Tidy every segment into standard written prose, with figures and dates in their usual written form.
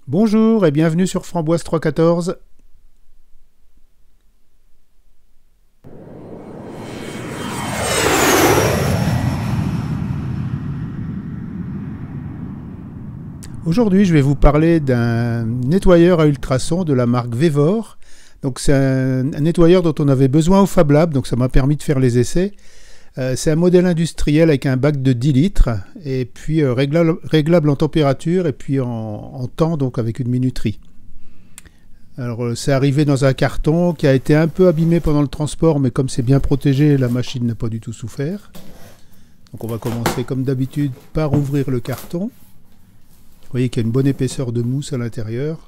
Bonjour et bienvenue sur Framboise 314. Aujourd'hui, je vais vous parler d'un nettoyeur à ultrasons de la marque Vevor. Donc c'est un nettoyeur dont on avait besoin au Fab Lab, donc ça m'a permis de faire les essais. C'est un modèle industriel avec un bac de 10 litres et puis réglable en température et puis en temps, donc avec une minuterie. Alors c'est arrivé dans un carton qui a été un peu abîmé pendant le transport, mais comme c'est bien protégé, la machine n'a pas du tout souffert. Donc on va commencer comme d'habitude par ouvrir le carton. Vous voyez qu'il y a une bonne épaisseur de mousse à l'intérieur.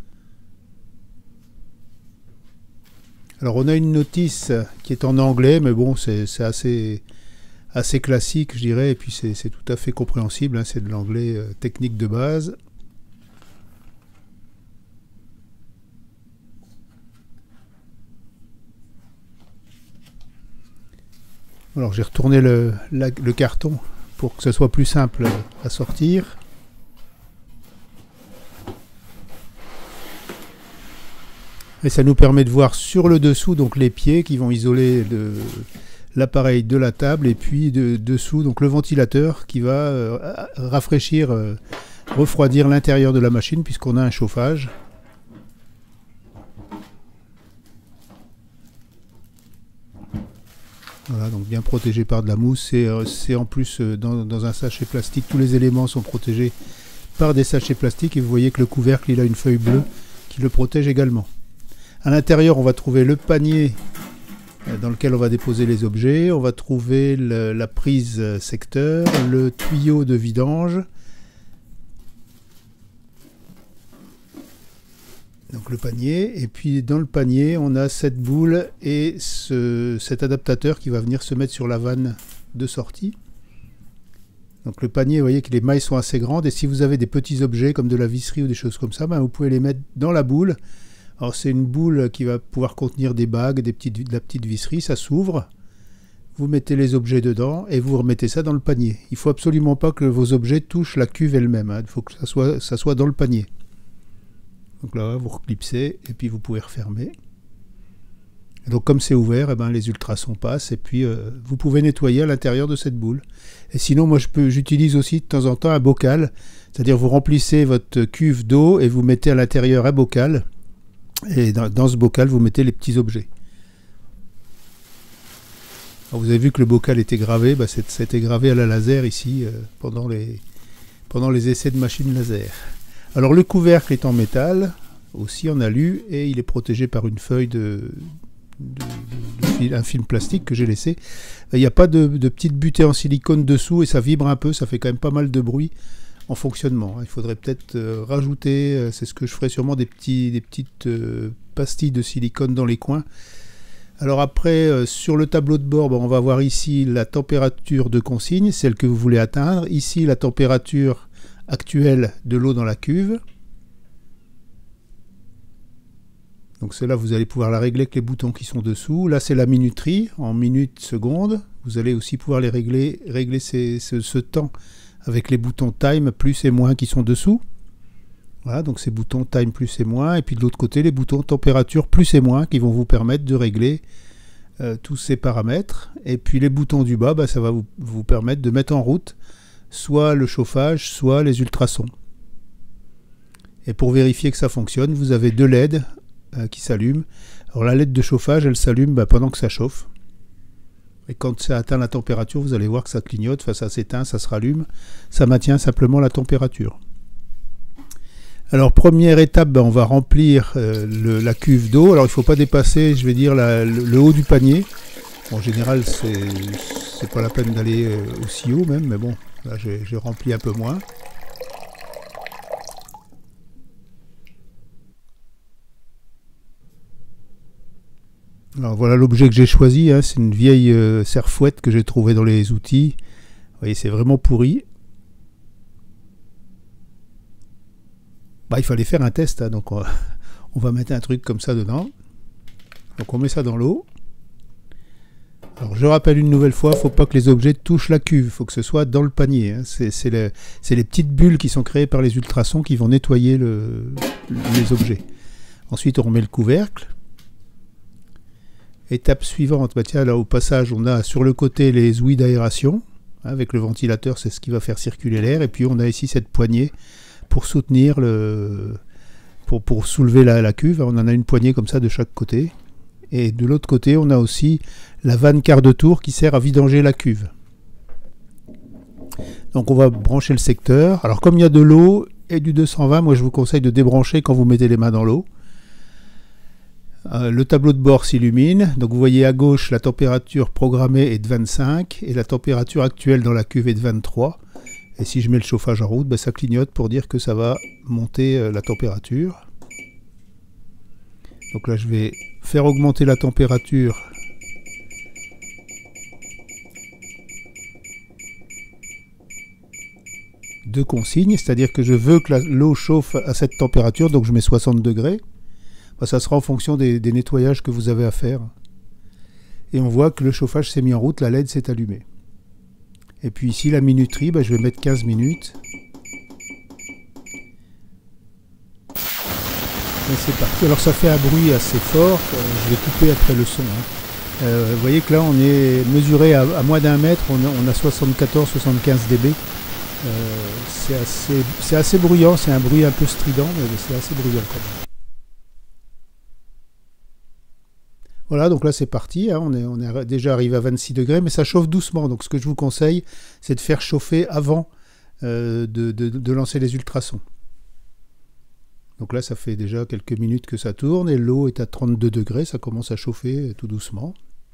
Alors on a une notice qui est en anglais, mais bon c'est assez classique je dirais, et puis c'est tout à fait compréhensible, hein, c'est de l'anglais technique de base. Alors j'ai retourné le carton pour que ce soit plus simple à sortir. Et ça nous permet de voir sur le dessous donc les pieds qui vont isoler l'appareil de la table, et puis dessous donc le ventilateur qui va rafraîchir, refroidir l'intérieur de la machine puisqu'on a un chauffage. Voilà, donc bien protégé par de la mousse. C'est en plus dans un sachet plastique, tous les éléments sont protégés par des sachets plastiques, et vous voyez que le couvercle il a une feuille bleue qui le protège également. À l'intérieur, on va trouver le panier dans lequel on va déposer les objets. On va trouver la prise secteur, le tuyau de vidange. Donc le panier. Et puis dans le panier, on a cette boule et cet adaptateur qui va venir se mettre sur la vanne de sortie. Donc le panier, vous voyez que les mailles sont assez grandes. Et si vous avez des petits objets comme de la visserie ou des choses comme ça, ben vous pouvez les mettre dans la boule. Alors c'est une boule qui va pouvoir contenir des bagues, de la petite visserie, ça s'ouvre, vous mettez les objets dedans et vous remettez ça dans le panier. Il ne faut absolument pas que vos objets touchent la cuve elle-même, hein. Il faut que ça soit dans le panier. Donc là, vous reclipsez et puis vous pouvez refermer. Et donc comme c'est ouvert, eh ben, les ultrasons passent et puis vous pouvez nettoyer à l'intérieur de cette boule. Et sinon, moi j'utilise aussi de temps en temps un bocal, c'est-à-dire vous remplissez votre cuve d'eau et vous mettez à l'intérieur un bocal. Et dans ce bocal, vous mettez les petits objets. Alors vous avez vu que le bocal était gravé, bah c'était gravé à la laser ici pendant les essais de machine laser. Alors le couvercle est en métal, aussi en alu, et il est protégé par une feuille un film plastique que j'ai laissé. Il n'y a pas de petite butée en silicone dessous et ça vibre un peu, ça fait quand même pas mal de bruit en fonctionnement. Il faudrait peut-être rajouter, c'est ce que je ferai sûrement, des petites pastilles de silicone dans les coins. Alors après, sur le tableau de bord, on va voir ici la température de consigne, celle que vous voulez atteindre. Ici, la température actuelle de l'eau dans la cuve. Donc celle-là, vous allez pouvoir la régler avec les boutons qui sont dessous. Là, c'est la minuterie, en minutes, secondes. Vous allez aussi pouvoir les régler ce temps avec les boutons time plus et moins qui sont dessous. Voilà, donc ces boutons time plus et moins, et puis de l'autre côté les boutons température plus et moins qui vont vous permettre de régler tous ces paramètres. Et puis les boutons du bas, ça va vous permettre de mettre en route soit le chauffage, soit les ultrasons. Et pour vérifier que ça fonctionne, vous avez deux LED qui s'allument. Alors la LED de chauffage, elle s'allume pendant que ça chauffe. Et quand ça atteint la température, vous allez voir que ça clignote, enfin, ça s'éteint, ça se rallume. Ça maintient simplement la température. Alors première étape, on va remplir la cuve d'eau. Alors il ne faut pas dépasser, je vais dire, le haut du panier. Bon, en général, c'est pas la peine d'aller aussi haut même, mais bon, là j'ai rempli un peu moins. Alors voilà l'objet que j'ai choisi, hein, c'est une vieille serre-fouette que j'ai trouvée dans les outils. Vous voyez, c'est vraiment pourri. Il fallait faire un test, hein, donc on va mettre un truc comme ça dedans. Donc on met ça dans l'eau. Alors je rappelle une nouvelle fois, il ne faut pas que les objets touchent la cuve, il faut que ce soit dans le panier. Hein. C'est les petites bulles qui sont créées par les ultrasons qui vont nettoyer les objets. Ensuite on remet le couvercle. Étape suivante, bah tiens, là au passage on a sur le côté les ouïes d'aération. Avec le ventilateur, c'est ce qui va faire circuler l'air. Et puis on a ici cette poignée pour soutenir pour soulever la cuve. On en a une poignée comme ça de chaque côté. Et de l'autre côté, on a aussi la vanne quart de tour qui sert à vidanger la cuve. Donc on va brancher le secteur. Alors comme il y a de l'eau et du 220, moi je vous conseille de débrancher quand vous mettez les mains dans l'eau. Le tableau de bord s'illumine. Donc vous voyez à gauche la température programmée est de 25 et la température actuelle dans la cuve est de 23. Et si je mets le chauffage en route, ben ça clignote pour dire que ça va monter la température. Donc là je vais faire augmenter la température de consigne, c'est-à-dire que je veux que l'eau chauffe à cette température, donc je mets 60 degrés. Ben, ça sera en fonction des nettoyages que vous avez à faire. Et on voit que le chauffage s'est mis en route, la LED s'est allumée. Et puis ici la minuterie, ben, je vais mettre 15 minutes. Et c'est parti. Alors ça fait un bruit assez fort, je vais couper après le son. Hein. Vous voyez que là on est mesuré à moins d'un mètre, on a 74-75 dB. C'est assez bruyant, c'est un bruit un peu strident, mais c'est assez bruyant quand même. Voilà, donc là c'est parti, hein, on est déjà arrivé à 26 degrés, mais ça chauffe doucement. Donc ce que je vous conseille, c'est de faire chauffer avant de lancer les ultrasons. Donc là ça fait déjà quelques minutes que ça tourne et l'eau est à 32 degrés, ça commence à chauffer tout doucement.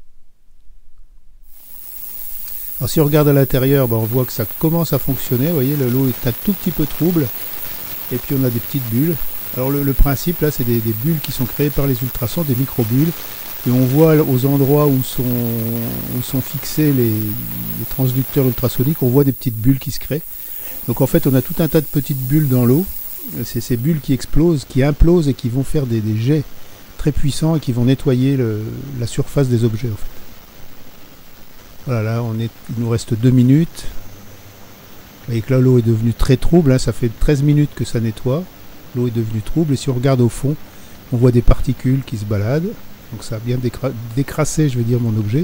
Alors si on regarde à l'intérieur, ben, on voit que ça commence à fonctionner, vous voyez, l'eau est un tout petit peu trouble, et puis on a des petites bulles. Alors le principe là, c'est des bulles qui sont créées par les ultrasons, des micro-bulles. Et on voit aux endroits où sont fixés les transducteurs ultrasoniques, on voit des petites bulles qui se créent. Donc en fait, on a tout un tas de petites bulles dans l'eau. C'est ces bulles qui explosent, qui implosent et qui vont faire des jets très puissants et qui vont nettoyer la surface des objets. En fait. Voilà, là, il nous reste 2 minutes. Vous voyez que là, l'eau est devenue très trouble. Hein, ça fait 13 minutes que ça nettoie. L'eau est devenue trouble. Et si on regarde au fond, on voit des particules qui se baladent. Donc ça a bien décrassé, je vais dire, mon objet.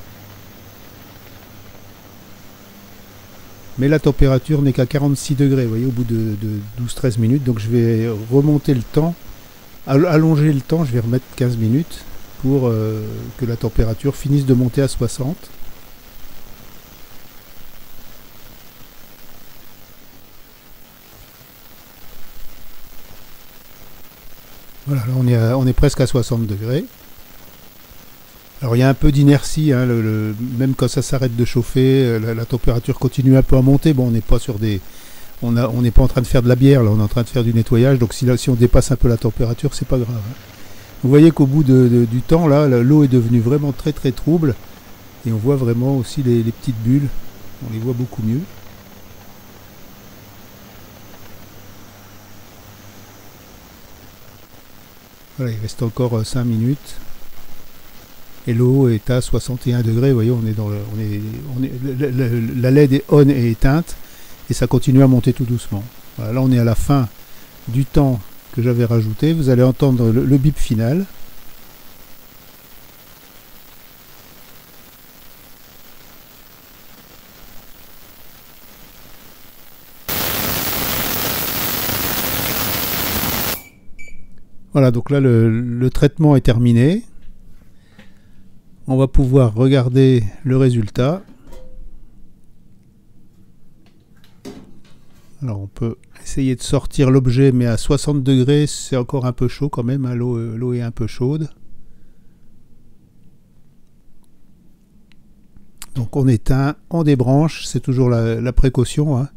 Mais la température n'est qu'à 46 degrés, vous voyez, au bout de 12-13 minutes. Donc je vais remonter le temps, allonger le temps, je vais remettre 15 minutes pour que la température finisse de monter à 60. Voilà, là on est presque à 60 degrés. Alors il y a un peu d'inertie, hein, même quand ça s'arrête de chauffer, la température continue un peu à monter. Bon, on n'est pas sur on n'est pas en train de faire de la bière, là, on est en train de faire du nettoyage. Donc si on dépasse un peu la température, c'est pas grave. Hein. Vous voyez qu'au bout du temps, là, l'eau est devenue vraiment très très trouble. Et on voit vraiment aussi les petites bulles. On les voit beaucoup mieux. Voilà, il reste encore 5 minutes. Et l'eau est à 61 degrés. Vous voyez, on est dans la LED est on et éteinte. Et ça continue à monter tout doucement. Voilà, là, on est à la fin du temps que j'avais rajouté. Vous allez entendre le bip final. Voilà, donc là, le traitement est terminé. On va pouvoir regarder le résultat. Alors on peut essayer de sortir l'objet, mais à 60 degrés, c'est encore un peu chaud quand même. Hein, l'eau est un peu chaude. Donc on éteint, on débranche, c'est toujours la précaution. Hein.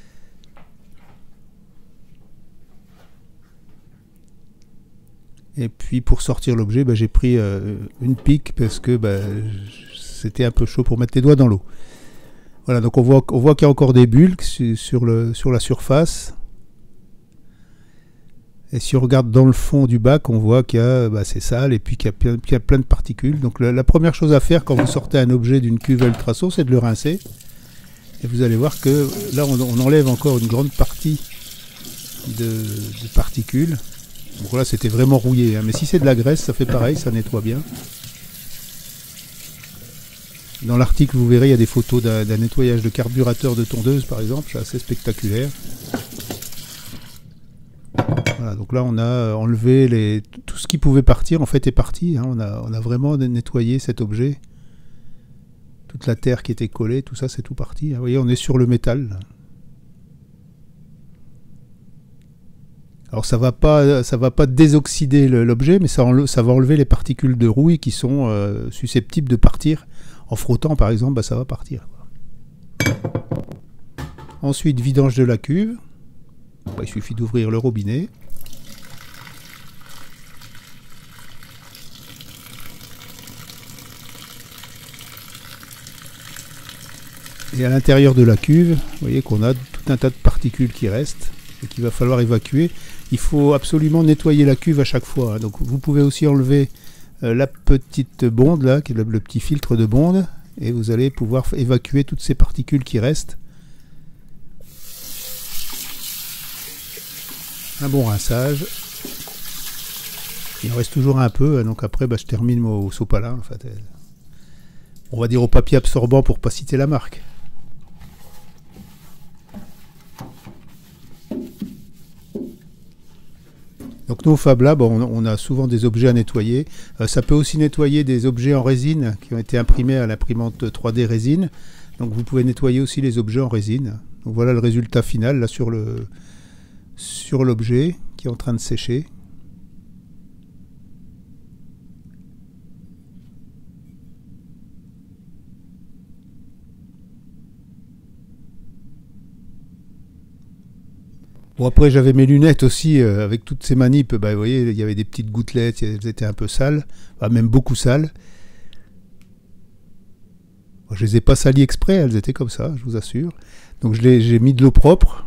Et puis pour sortir l'objet, bah, j'ai pris une pique parce que bah, c'était un peu chaud pour mettre les doigts dans l'eau. Voilà, donc on voit qu'il y a encore des bulles sur la surface. Et si on regarde dans le fond du bac, on voit qu'il y a, c'est sale et puis qu'il y a plein de particules. Donc la première chose à faire quand vous sortez un objet d'une cuve à ultrasons, c'est de le rincer. Et vous allez voir que là, on enlève encore une grande partie de particules. Donc là, c'était vraiment rouillé, hein. Mais si c'est de la graisse, ça fait pareil, ça nettoie bien. Dans l'article, vous verrez, il y a des photos d'un nettoyage de carburateur de tondeuse, par exemple. C'est assez spectaculaire. Voilà, donc là, on a enlevé tout ce qui pouvait partir, en fait, est parti, hein. On a vraiment nettoyé cet objet. Toute la terre qui était collée, tout ça, c'est tout parti. Vous voyez, on est sur le métal. Alors ça va pas désoxyder l'objet, mais ça va enlever les particules de rouille qui sont susceptibles de partir. En frottant, par exemple, ça va partir. Ensuite, vidange de la cuve. Il suffit d'ouvrir le robinet. Et à l'intérieur de la cuve, vous voyez qu'on a tout un tas de particules qui restent et qu'il va falloir évacuer. Il faut absolument nettoyer la cuve à chaque fois, hein. Donc vous pouvez aussi enlever la petite bonde là, qui est le petit filtre de bonde, et vous allez pouvoir évacuer toutes ces particules qui restent. Un bon rinçage. Il en reste toujours un peu, donc après je termine au sopalin, en fait. On va dire au papier absorbant pour pas citer la marque. Donc nous au Fab Lab, on a souvent des objets à nettoyer. Ça peut aussi nettoyer des objets en résine qui ont été imprimés à l'imprimante 3D résine. Donc vous pouvez nettoyer aussi les objets en résine. Donc voilà le résultat final là sur l'objet qui est en train de sécher. Bon, après j'avais mes lunettes aussi, avec toutes ces manips, vous voyez, il y avait des petites gouttelettes, elles étaient un peu sales, même beaucoup sales. Bon, je les ai pas salies exprès, elles étaient comme ça, je vous assure. Donc j'ai mis de l'eau propre.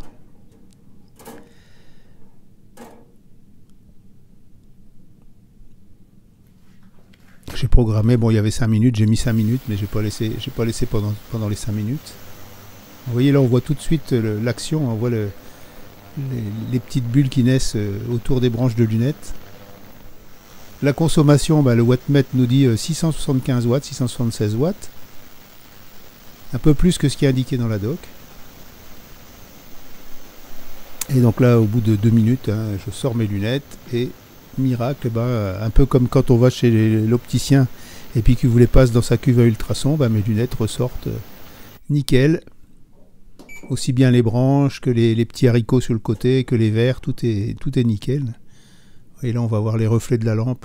J'ai programmé, il y avait 5 minutes, j'ai mis 5 minutes, mais j'ai pas laissé pendant les 5 minutes. Vous voyez là, on voit tout de suite l'action, on voit les petites bulles qui naissent autour des branches de lunettes. La consommation, le wattmètre nous dit 675 watts, 676 watts. Un peu plus que ce qui est indiqué dans la doc. Et donc là, au bout de 2 minutes, hein, je sors mes lunettes et miracle, un peu comme quand on va chez l'opticien et puis qu'il vous les passe dans sa cuve à ultrasons, mes lunettes ressortent nickel. Aussi bien les branches que les petits haricots sur le côté, que les verres, tout est nickel. Et là, on va voir les reflets de la lampe.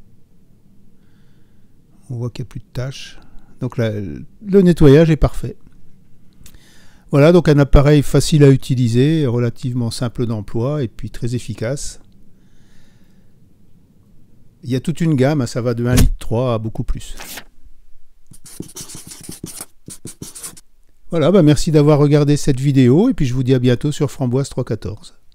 On voit qu'il n'y a plus de taches. Donc là, le nettoyage est parfait. Voilà, donc un appareil facile à utiliser, relativement simple d'emploi et puis très efficace. Il y a toute une gamme, ça va de 1,3 litre à beaucoup plus. Voilà, merci d'avoir regardé cette vidéo et puis je vous dis à bientôt sur Framboise 314.